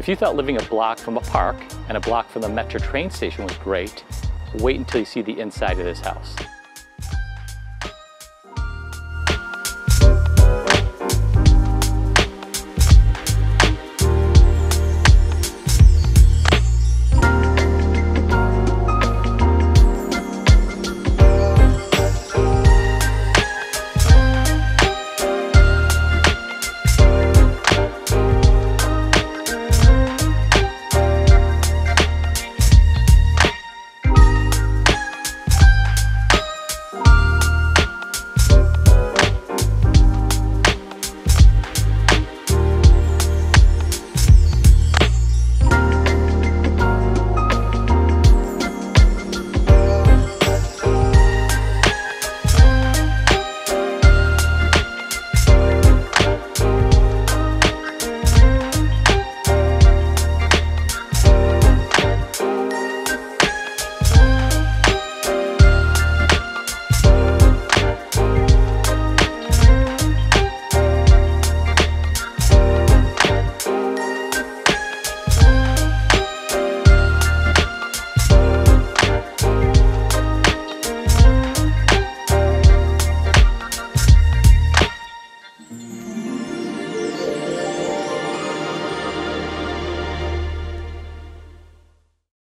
you thought living a block from a park and a block from the Metro train station was great, wait until you see the inside of this house.